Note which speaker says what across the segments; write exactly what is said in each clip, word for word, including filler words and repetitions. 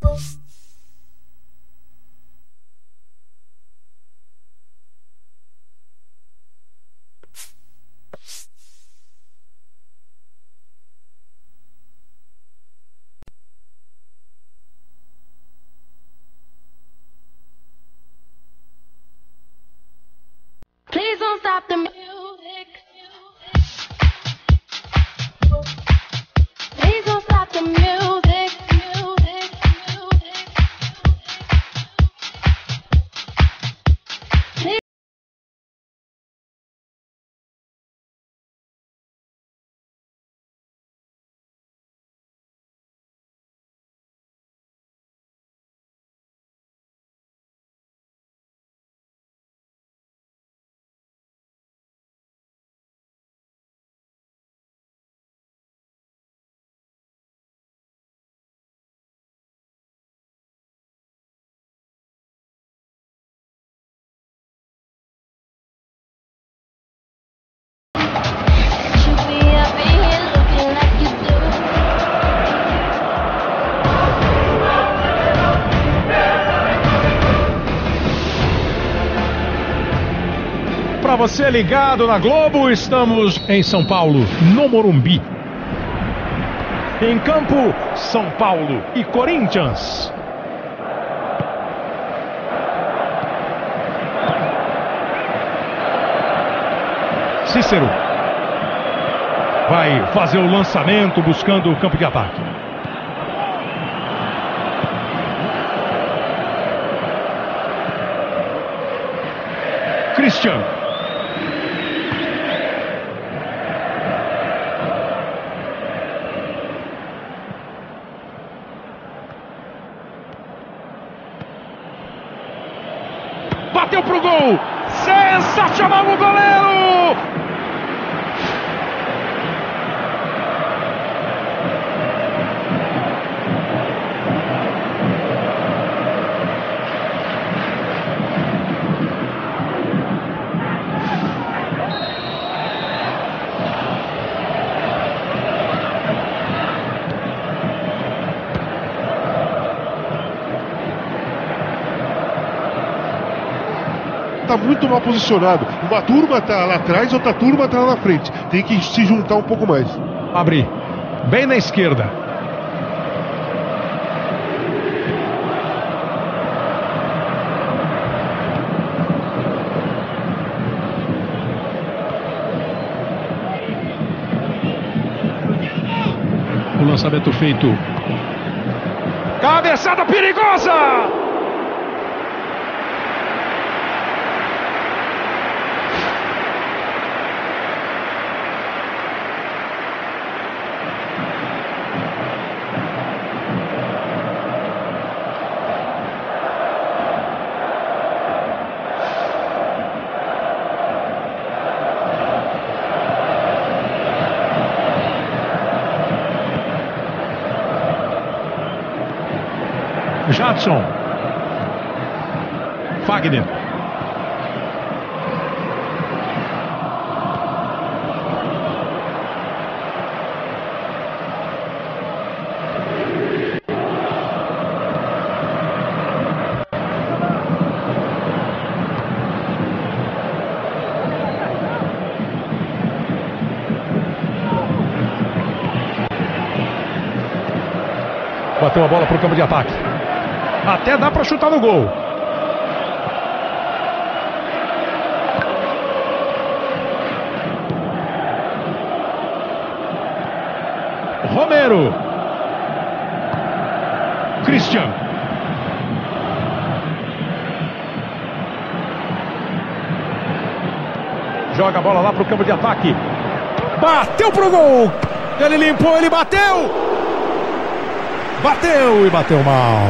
Speaker 1: Please don't stop the music. Please don't stop the music. Music, music. Please.
Speaker 2: Para você ligado na Globo, estamos em São Paulo, no Morumbi. Em campo, São Paulo e Corinthians. Cícero vai fazer o lançamento buscando o campo de ataque. Christian. Bateu pro gol. Sensacional o goleiro.
Speaker 3: Tá muito mal posicionado. Uma turma tá lá atrás, outra turma tá lá na frente. Tem que se juntar um pouco mais.
Speaker 2: Abre bem na esquerda. O lançamento feito. Cabeçada perigosa! Jadson. Fagner. Bateu a bola para o campo de ataque. Até dá para chutar no gol. Romero. Christian. Joga a bola lá para o campo de ataque. Bateu pro gol. Ele limpou, ele bateu. Bateu e bateu mal.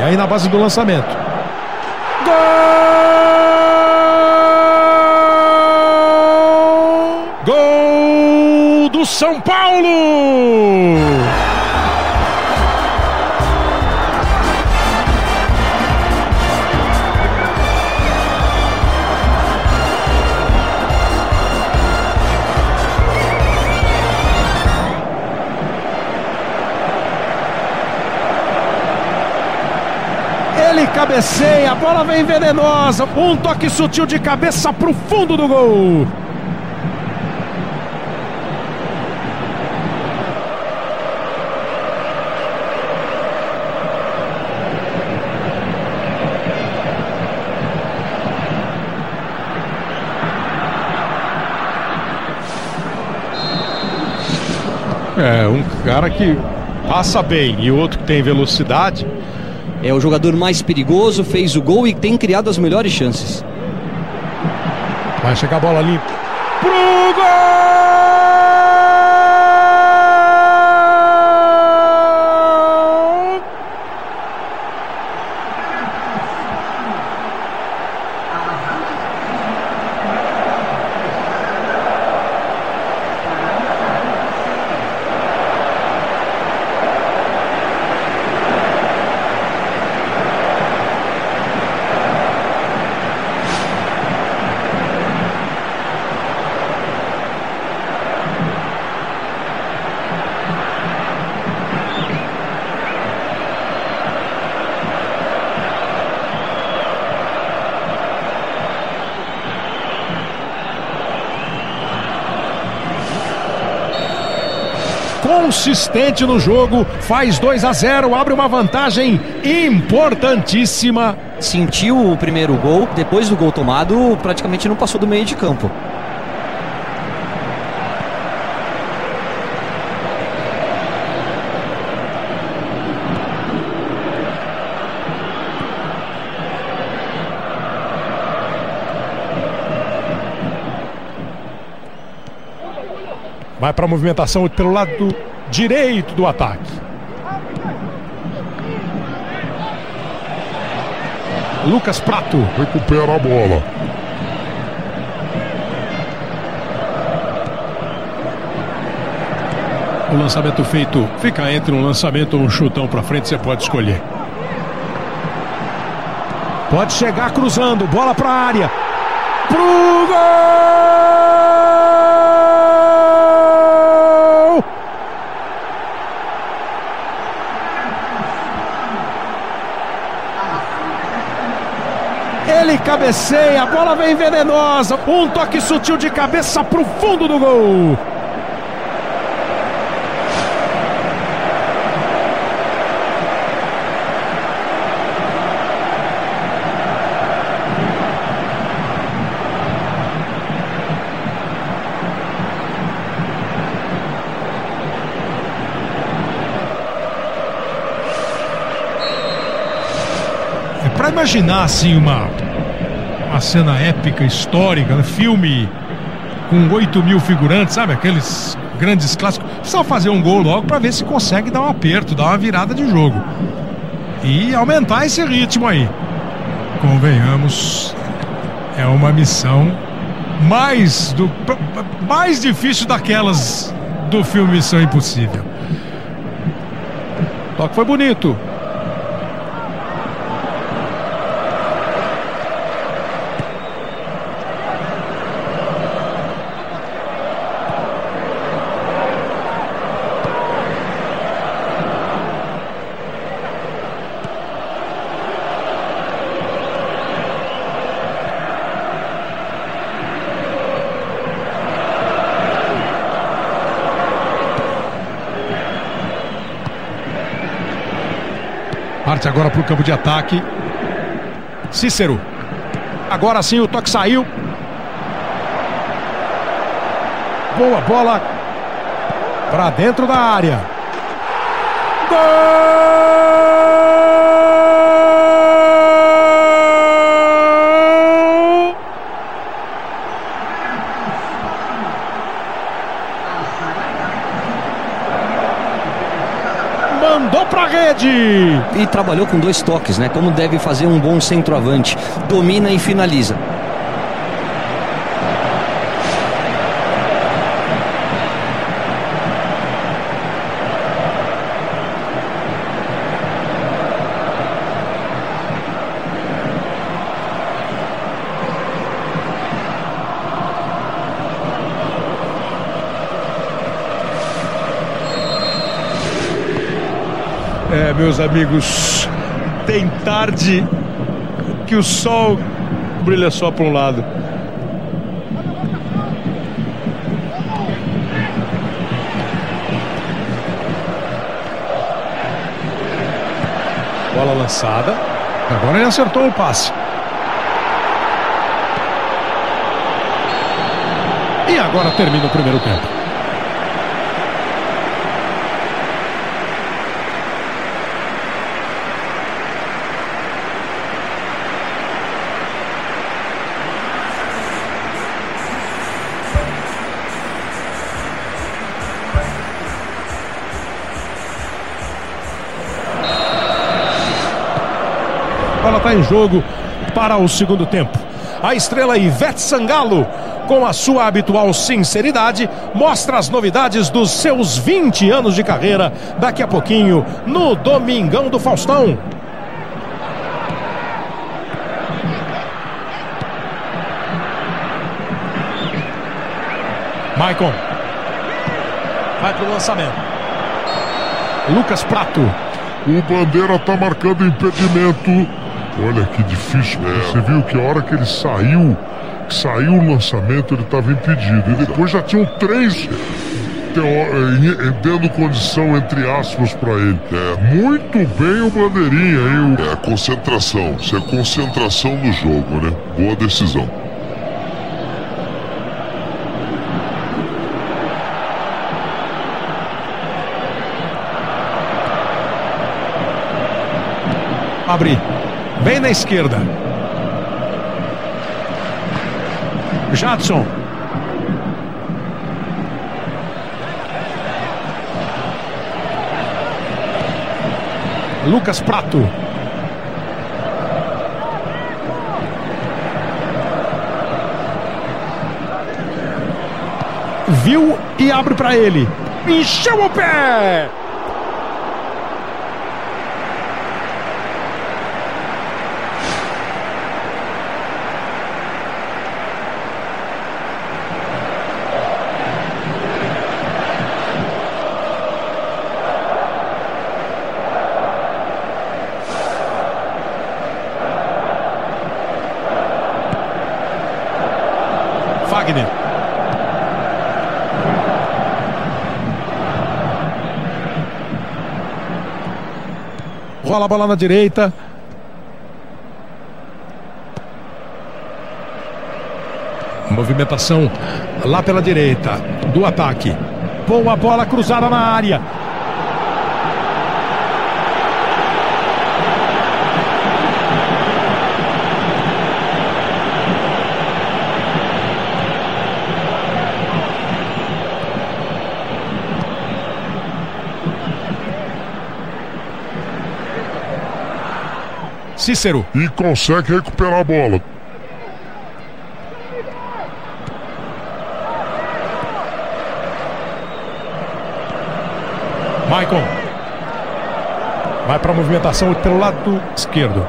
Speaker 2: E aí na base do lançamento. Gol! Gol do São Paulo! Ele cabeceia, a bola vem venenosa, um toque sutil de cabeça pro fundo do gol. É, um cara que passa bem e outro que tem velocidade.
Speaker 4: É o jogador mais perigoso, fez o gol e tem criado as melhores chances.
Speaker 2: Vai chegar a bola limpa pro gol! Consistente no jogo, faz dois a zero, abre uma vantagem importantíssima.
Speaker 4: Sentiu o primeiro gol, depois do gol tomado, praticamente não passou do meio de campo.
Speaker 2: Vai para a movimentação pelo lado direito do ataque. Lucas Prato
Speaker 3: recupera a bola.
Speaker 2: O lançamento feito fica entre um lançamento ou um chutão para frente, você pode escolher. Pode chegar cruzando, bola para a área. Pro gol! Ele cabeceia, a bola vem venenosa, um toque sutil de cabeça pro fundo do gol. É para imaginar assim uma uma cena épica, histórica, né? Filme com oito mil figurantes, sabe? Aqueles grandes clássicos. Só fazer um gol logo para ver se consegue dar um aperto, dar uma virada de jogo e aumentar esse ritmo aí. Convenhamos, é uma missão mais do mais difícil daquelas do filme Missão Impossível. O toque foi bonito. Parte agora para o campo de ataque. Cícero. Agora sim o toque saiu. Boa bola. Para dentro da área. Gol! mandou pra rede.
Speaker 4: E trabalhou com dois toques, né? Como deve fazer um bom centroavante. Domina e finaliza.
Speaker 2: É, meus amigos, tem tarde que o sol brilha só para um lado. Bola lançada. Agora ele acertou o passe. E agora termina o primeiro tempo. A bola está em jogo para o segundo tempo. A estrela Ivete Sangalo, com a sua habitual sinceridade, mostra as novidades dos seus vinte anos de carreira daqui a pouquinho no Domingão do Faustão. Maicon vai para o lançamento. Lucas Prato.
Speaker 5: O Bandeira tá marcando impedimento. Olha que difícil. É. Você viu que a hora que ele saiu, que saiu o lançamento, ele estava impedido. E depois já tinham três dando condição, entre aspas, para ele. É. Muito bem o Bandeirinha, hein?
Speaker 6: É, concentração. Isso é concentração no jogo, né? Boa decisão.
Speaker 2: Abre bem na esquerda. Jadson. Lucas Prato. Viu e abre para ele. Encheu o pé. Wagner. Rola a bola na direita. Movimentação lá pela direita do ataque. Boa bola cruzada na área. Cícero.
Speaker 5: E consegue recuperar a bola.
Speaker 2: Maicon. Vai para a movimentação pelo lado esquerdo.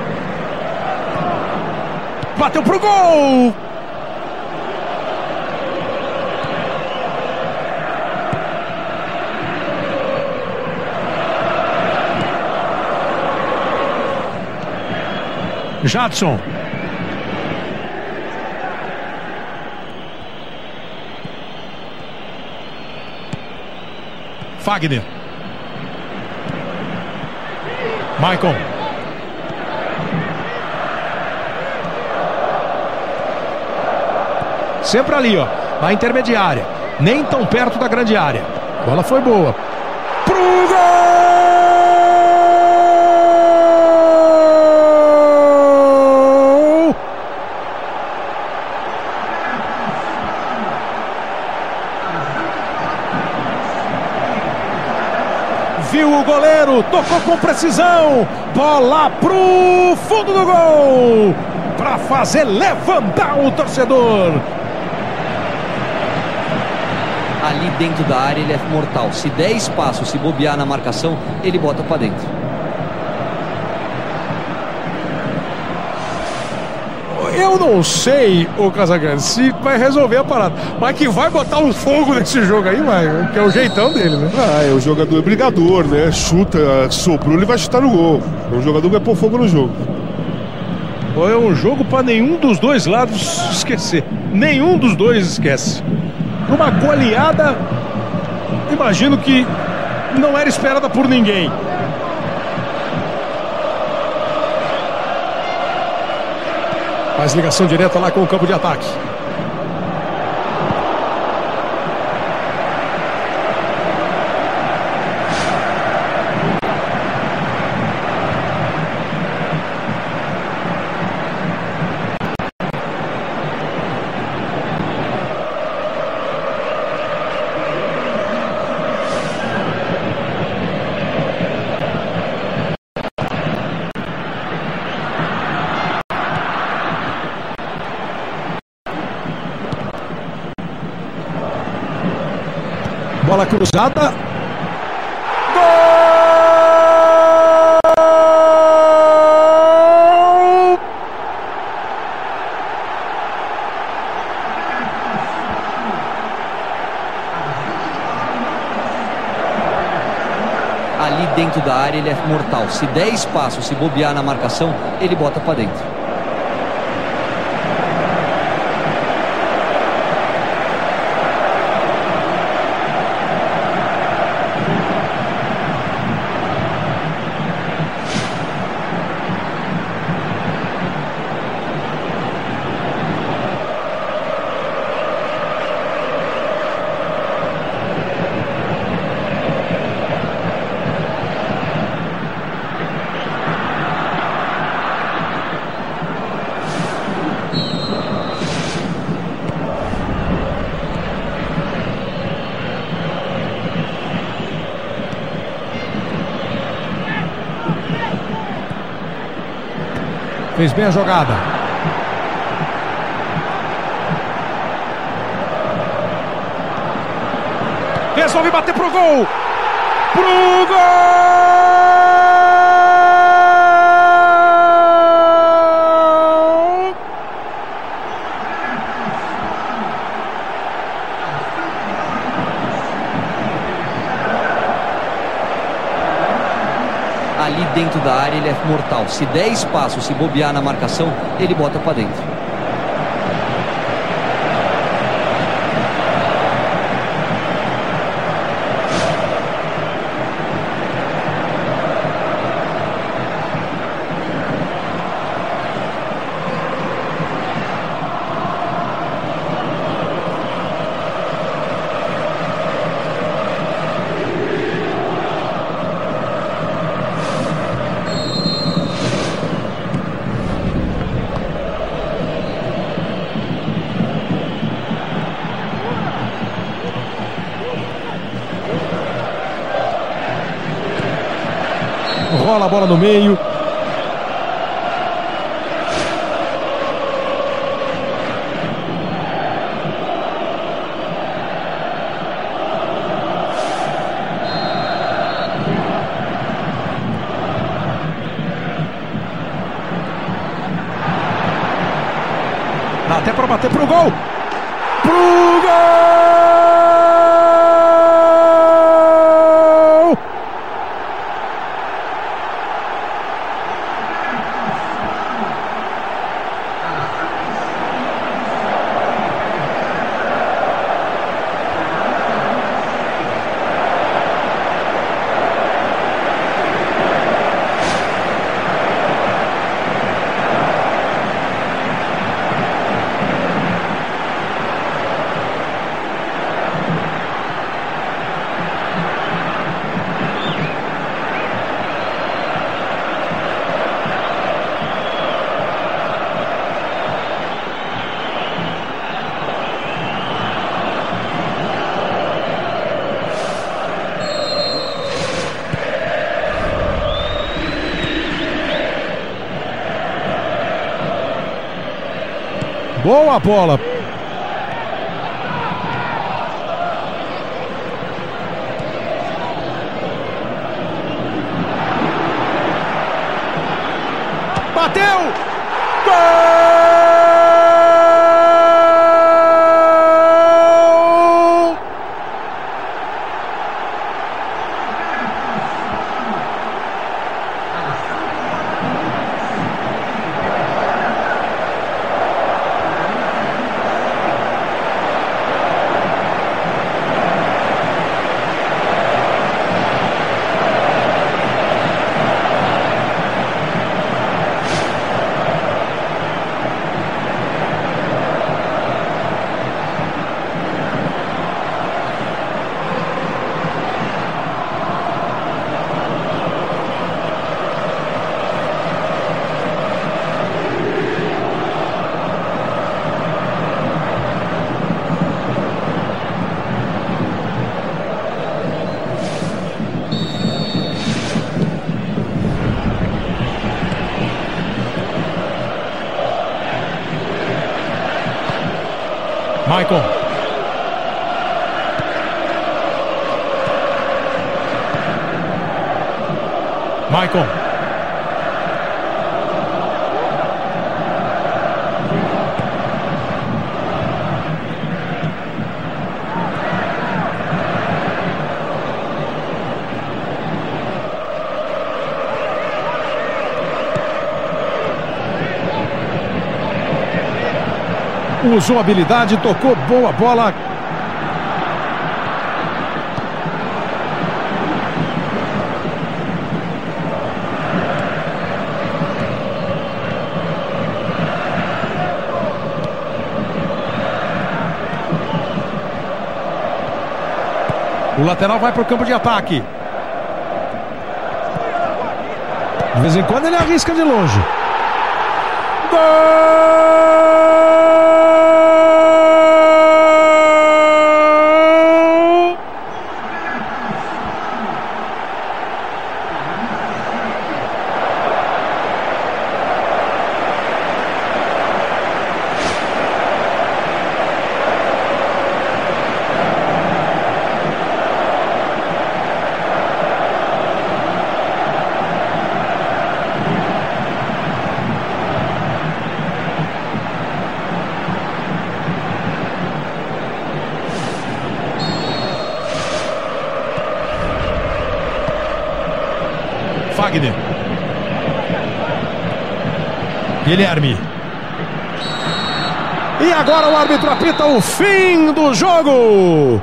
Speaker 2: Bateu pro gol! Jadson. Wagner. Maicon. Sempre ali, ó, na intermediária. Nem tão perto da grande área. A bola foi boa. Pro gol! viu o goleiro, tocou com precisão, bola pro fundo do gol, para fazer levantar o torcedor.
Speaker 4: Ali dentro da área ele é mortal. Se der espaço, se bobear na marcação, ele bota para dentro.
Speaker 2: Eu não sei, ô Casagrande, se vai resolver a parada, mas que vai botar um fogo nesse jogo aí, vai, que é o jeitão dele, né?
Speaker 3: Ah, é um jogador brigador, né? Chuta, soprou, ele vai chutar no gol. É um jogador que vai pôr fogo no jogo.
Speaker 2: É um jogo para nenhum dos dois lados esquecer. Nenhum dos dois esquece. Uma goleada, imagino que não era esperada por ninguém. Faz ligação direta lá com o campo de ataque. Bola cruzada. Gol!
Speaker 4: Ali dentro da área ele é mortal. Se der espaço, se bobear na marcação, ele bota para dentro.
Speaker 2: Fez bem a jogada. Resolve bater pro gol. Pro gol!
Speaker 4: Ali dentro da área ele é mortal. Se der espaço, se bobear na marcação, ele bota para dentro.
Speaker 2: Rola a bola no meio. Dá até para bater pro gol. Pro gol!
Speaker 7: Boa bola. Bateu! Gol! Michael. Michael. Usou habilidade, tocou, boa bola. O lateral vai para o campo de ataque. De vez em quando ele arrisca de longe. Gol! Fagner. Guilherme. E agora o árbitro apita o fim do jogo.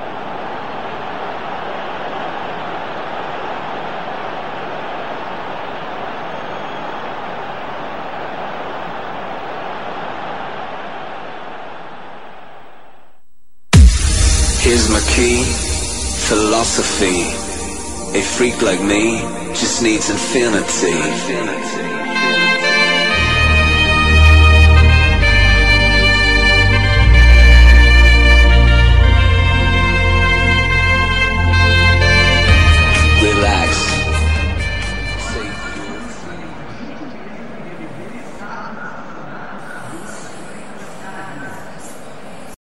Speaker 8: Here's my key, philosophy. A freak like me just needs infinity.